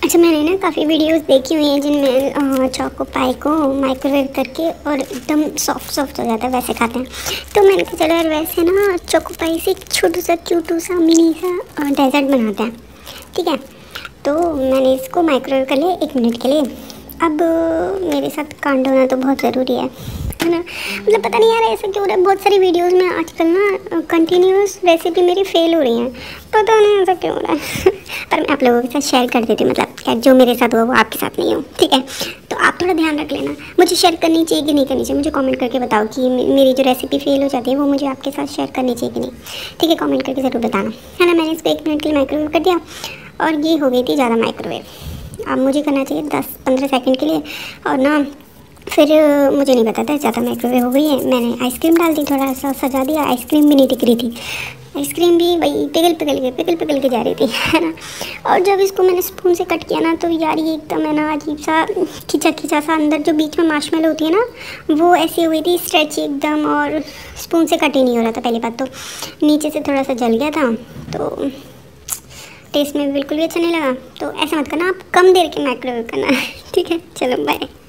अच्छा, मैंने ना काफ़ी वीडियोस देखी हुई हैं जिनमें चोको पाई को माइक्रोवेव करके और एकदम सॉफ्ट सॉफ्ट हो जाता है, वैसे खाते हैं। तो मैंने कहा चलो यार वैसे ना चोको पाई से एक छोटू सा क्यूटू सा मिनी सा डेजर्ट बनाते हैं, ठीक है। तो मैंने इसको माइक्रोवेव कर लिया 1 मिनट के लिए। अब मेरे साथ कांड होना तो बहुत ज़रूरी है ना। मतलब पता नहीं यार ऐसा क्यों हो रहा है, बहुत सारी वीडियोस में आजकल ना कंटिन्यूस रेसिपी मेरी फेल हो रही हैं, पता नहीं ऐसा क्यों हो रहा है। पर मैं आप लोगों के साथ शेयर कर देती हूँ, मतलब क्या जो मेरे साथ हुआ वो आपके साथ नहीं हो, ठीक है। तो आप थोड़ा ध्यान रख लेना, मुझे शेयर करनी चाहिए कि नहीं करनी चाहिए, मुझे कमेंट करके बताओ कि मेरी जो रेसिपी फेल हो जाती है वो मुझे आपके साथ शेयर करनी चाहिए कि नहीं, ठीक है। कमेंट करके ज़रूर बताना, है ना। मैंने इसको 1 मिनट के लिए माइक्रोवेव कर दिया और ये हो गई थी ज़्यादा माइक्रोवेव। अब मुझे करना चाहिए 10-15 सेकंड के लिए, और ना फिर मुझे नहीं पता था ज़्यादा माइक्रोवेव हो गई है। मैंने आइसक्रीम डाल दी, थोड़ा सा सजा दिया, आइसक्रीम भी नहीं टिक रही थी, आइसक्रीम भी भाई पिघल के जा रही थी, है ना। और जब इसको मैंने स्पून से कट किया ना तो यार ये एकदम है ना अजीब सा खिंचा सा, अंदर जो बीच में मार्शमेलो होती है ना वो ऐसी हो गई थी स्ट्रेच एकदम, और स्पून से कट ही नहीं हो रहा था। पहली बात तो नीचे से थोड़ा सा जल गया था, तो टेस्ट में बिल्कुल भी अच्छा नहीं लगा। तो ऐसा मत करना, आप कम देर के माइक्रोवेव करना, ठीक है। चलो बाय।